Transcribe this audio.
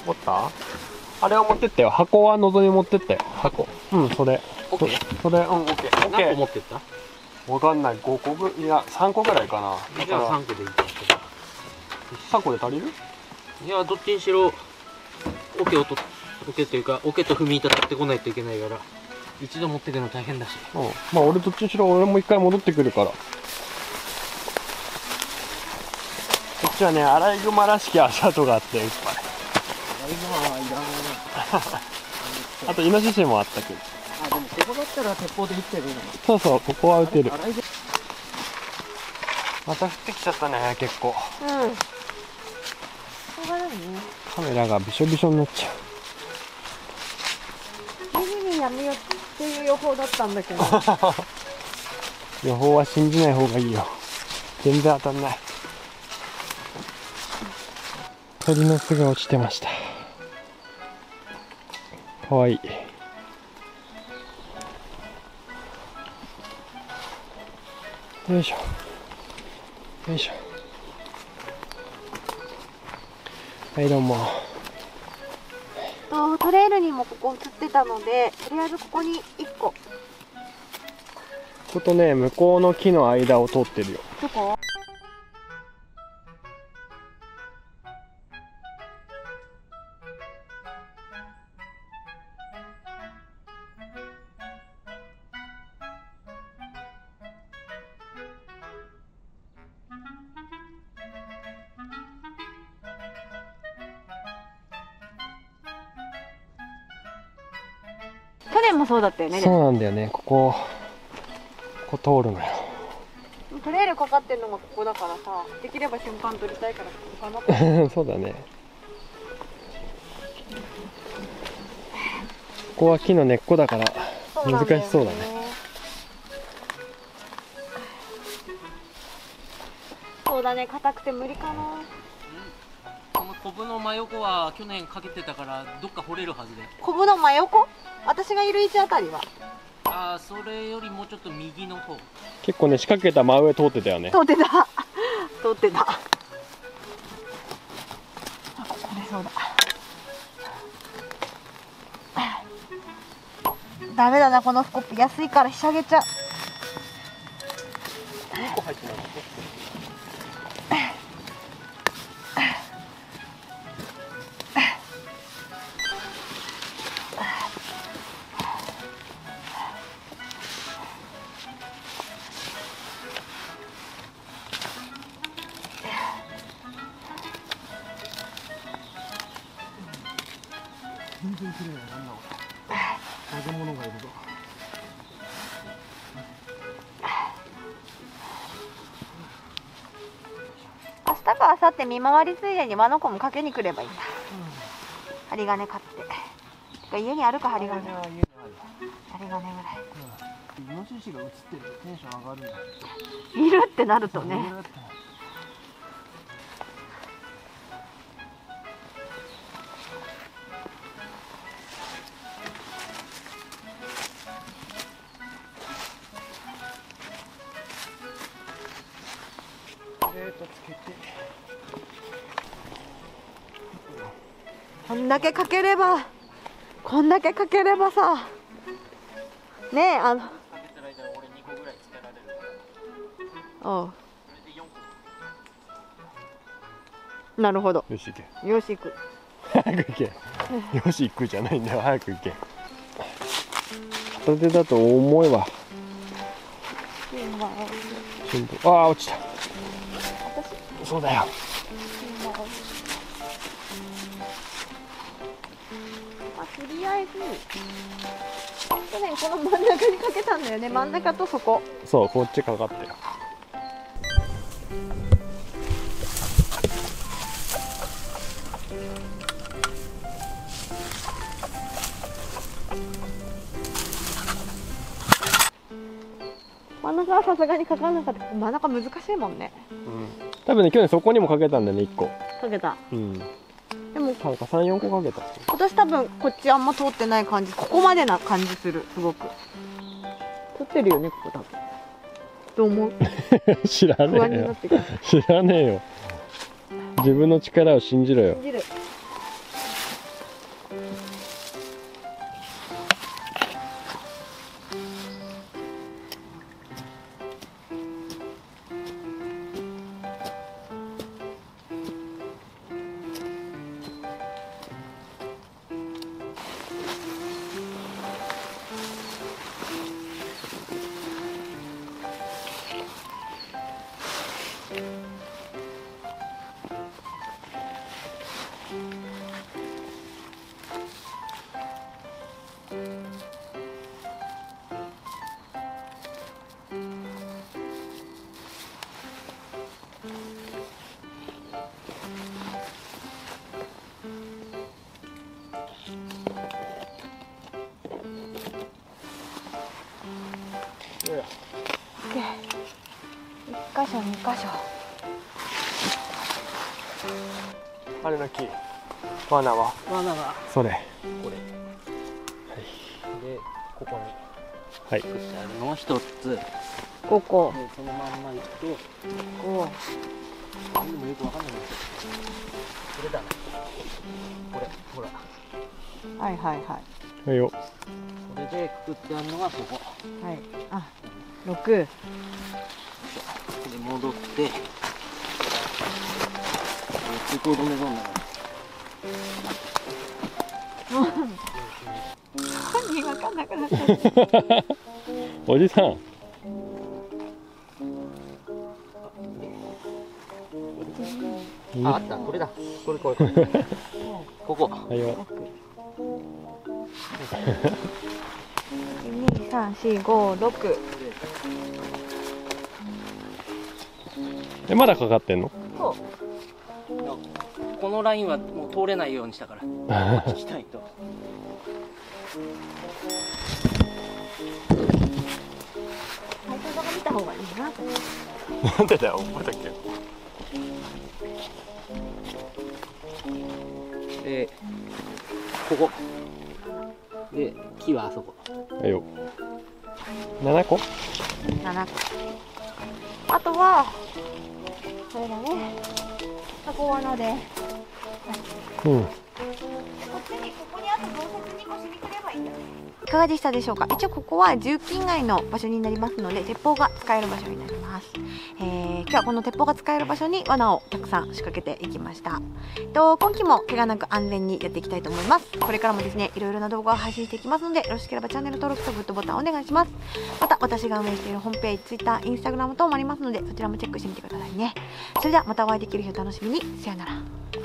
持った？あれは持ってったよ。箱は望み持ってったよ。箱。うん、それ。 オッケー。 それ、うん、オッケー。オッケ何個持ー。 ってった？ わかんない。5個ぐ、いや、3個ぐらいかな。 じゃあ3個でいいか。 3個で足りる？ いや、どっちにしろ、オケというか、オケと踏み板取ってこないといけないから、一度持ってくの大変だし。 うん。まあ、俺どっちにしろ、俺も一回戻ってくるから。こっちはね、アライグマらしき足跡があっていっぱい。 アライグマはいらないな。 あと、イノシシもあったけど。 あ、でもここだったら鉄砲で撃ってるの。 そうそう、ここは撃てる。 アライグまた降ってきちゃったね、結構。 うん。しょうがないね。 カメラがびしょびしょになっちゃう。 ギリにやめようっていう予報だったんだけど。 予報は信じない方がいいよ。全然当たんない。鳥の巣が落ちてました。かわいい。よいしょ。よいしょ。はい、どうも。 トレイルにもここ映ってたので、とりあえずここに1個。 こことね、向こうの木の間を通ってるよ。 どこ？去年もそうだったよね。 そうなんだよね。ここ通るのよ。 トレイルかかってるのがここだからさ、できれば瞬間撮りたいからここかなと。 そうだね。ここは木の根っこだから難しそうだね。 そうだね、硬くて無理かな。 このコブの真横は去年かけてたからどっか掘れるはずで。 コブの真横？私がいる位置あたりはああ、それよりもうちょっと右の方。 結構ね、仕掛けた真上通ってたよね。 通ってた通ってた。あ、これそうだ。ダメだな、このスコップ安いからひしゃげちゃう。 2個入ってないの？全然綺麗な、なんだこれ。化け物がいるぞ。 明日か明後日見回りついでにワノコもかけに来ればいいんだ。針金買って。てか家にあるか、針金。針金ぐらい。 イノシシが映ってるとテンション上がるんだ。 いるってなるとね。 つけて。 こんだけかければさ、ねえ、 かけてる間俺2個ぐらいつけられるから。 おう、 それで4個。 なるほど。 よし行け。 よし行く。 早く行け。よし行くじゃないんだよ。早く行け。片手だと重いわ。ああ、落ちた。そうだよ。 とりあえず去年この真ん中にかけたんだよね。真ん中とそこ。 そう、こっちかかってる。 真ん中はさすがにかかんなかった。真ん中難しいもんね。 多分ね、去年そこにもかけたんだよね、1個。 かけた。 うん。 でもなんか3、4個かけた。 今年多分こっちあんま通ってない感じ。ここまでな感じする。すごく通ってるよね、ここ多分。どう思う？ 知ら不安ねえよ。 になってくる。 知らねえよ。自分の力を信じろよ。 信じる。 1箇所2箇所。 あれの木罠は罠がそれこれでここにはい作ってあるのを一つ、 ここ。 でそのまんまいくとこでもよくわかんないんですよ。これだな、これほらう。はいはいはい。 はいよ。 これでくくってあるのがここはい。あ、6。 で戻って通行止めゾーンだから何分かんなくなっちゃった。 おじさんあった、これだ、これここはいよ。 2、3、4、5、6。 まだかかってんの？ そう。 このラインはもう通れないようにしたから聞きたいと。 最初から見た方がいいなと思って。 なんでだよ、覚えたっけ？ でここで木はあそこ。 はいよ。7個？ 7個。あとはそれだね。そこはので、 うん。 ここにあと増設2個しに来ればいいんだね。いかがでしたでしょうか。一応ここは重機以外の場所になりますので、鉄砲が使える場所になります。今日はこの鉄砲が使える場所に罠をたくさん仕掛けていきました。今期も怪我なく安全にやっていきたいと思います。これからもですね、いろいろな動画を配信していきますので、よろしければチャンネル登録とグッドボタンお願いします。また私が運営しているホームページ、Twitter、Instagram 等もありますので、そちらもチェックしてみてくださいね。それではまたお会いできる日を楽しみに。さよなら。